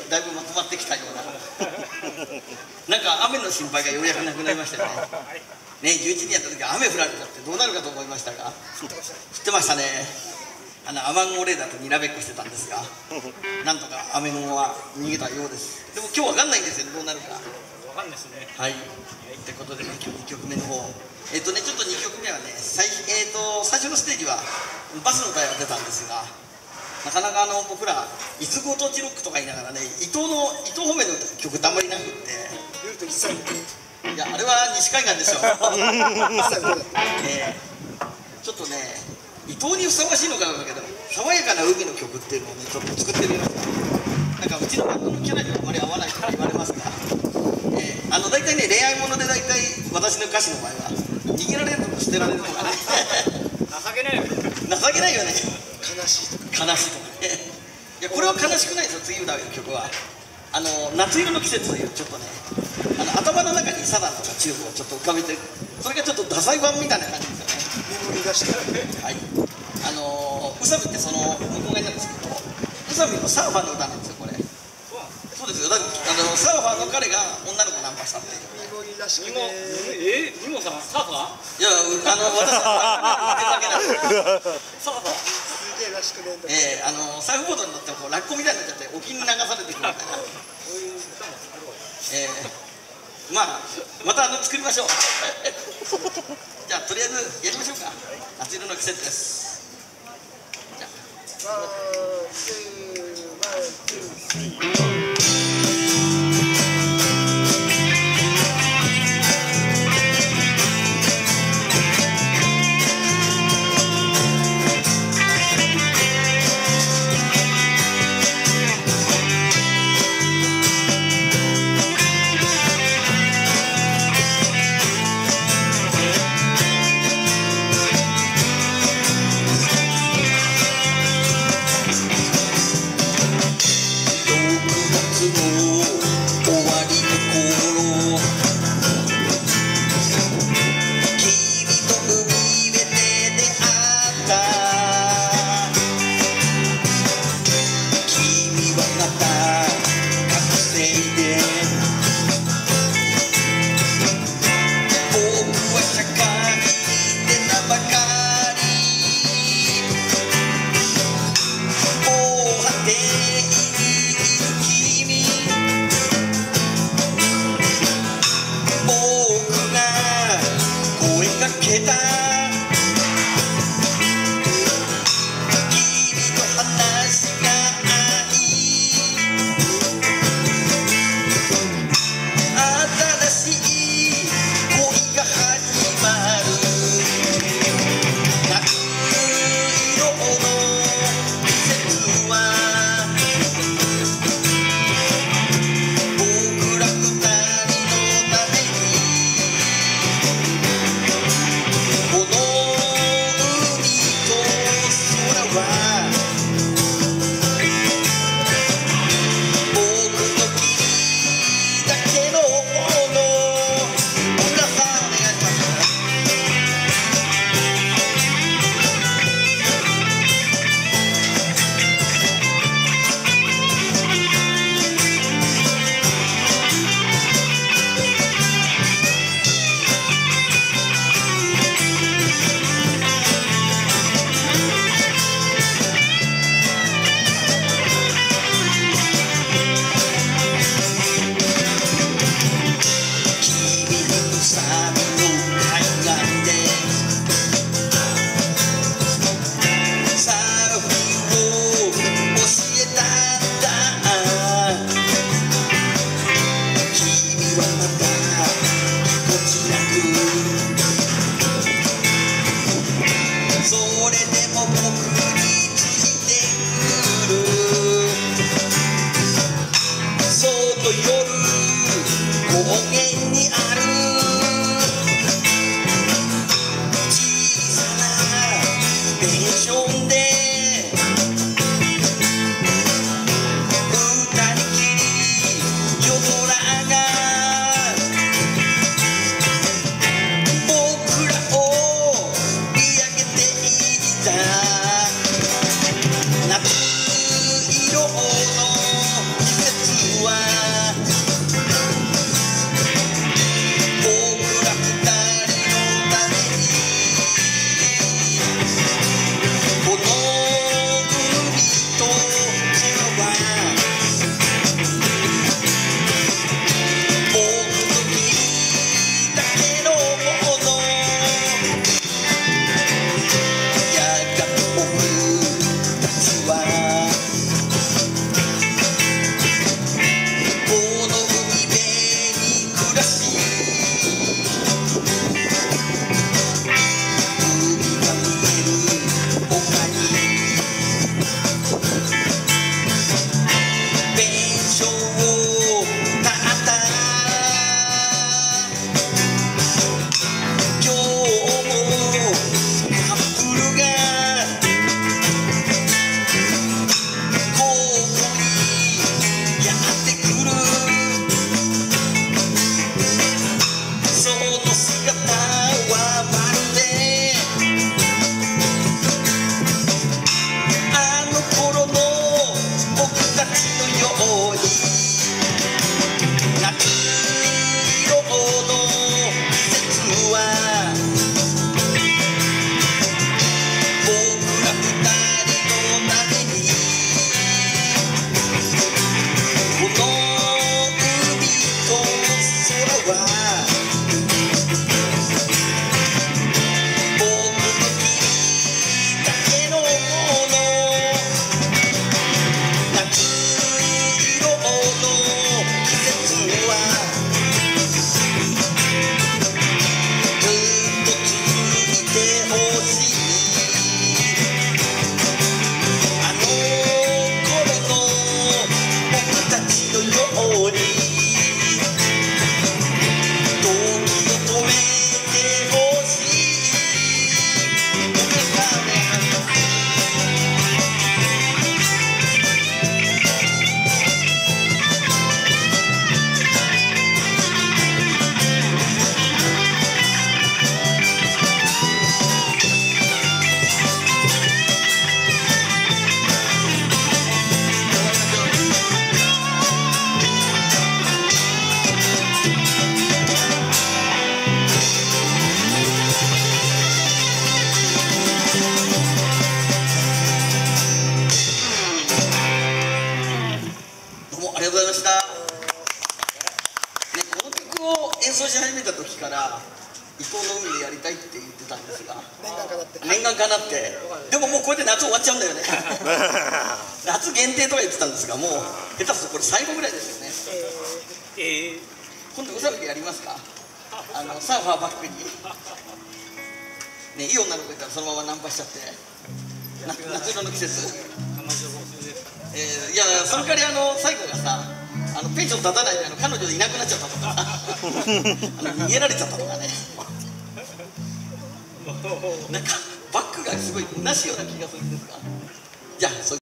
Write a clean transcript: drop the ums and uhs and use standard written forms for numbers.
だいぶまとまってきたようななんか雨の心配がようやくなくなりましたよね。ね、11人やった時は雨降られたってどうなるかと思いましたが、降ってましたね。雨雲レーダーとにらめっこしてたんですが、なんとか雨雲は逃げたようです。でも今日わかんないんですよね、どうなるか。わかんないですね。 はい。ってことでね、今日2曲目の方。ちょっと2曲目はね、最初のステージはバスの台は出たんですが、なかなか僕ら伊豆ご当地ロックとか言いながらね、伊東方面の曲ってあんまりなくって、いやあれは西海岸でしょちょっとね、伊東にふさわしいのかなんだけど、爽やかな海の曲っていうのをねちょっと作ってみました。なんかうちのバンドのキャラにあまり合わないとか言われますが、大体ね、恋愛もので大体私の歌詞の場合は逃げられるのか捨てられるのかね情けないよね。 情けないよね。 悲しいとか悲しいとかね。いやこれは悲しくないですよ。次歌う曲は夏色の季節というちょっとね、頭の中にサダンとかチューブをちょっと浮かべて、それがちょっとダサい版みたいな感じですよね。 メモリ出してはい。宇佐美ってその向こう側なんですけど、宇佐美のサーファーの歌なんですよこれ。そうですよ。だからサーファーの彼が女の子をナンパしたっていう。 メモリらしくニねモさんサーファー？ いや私は言ってるだけなんで。 サーファー。 すげえらしくねサーフボードに乗ってこうラッコみたいになっちゃって沖に流されてくるみたいな。また作りましょうじゃあとりあえずやりましょうか。夏色の季節です。じゃあ伊東の海でやりたいって言ってたんですが、 念願かなって。 でももうこれで夏終わっちゃうんだよね。夏限定とか言ってたんですが、もう下手するとこれ最後ぐらいですよね。今度おしゃべりやりますか。サーファーバックにね、いい女の子いたらそのままナンパしちゃって、夏色の季節。いや、その代わり最後がさ、ペンション立たないで彼女いなくなっちゃったとかさ、逃げられちゃったとかね。なんかバックがすごい虚しいような気がするんですが、じゃあそういう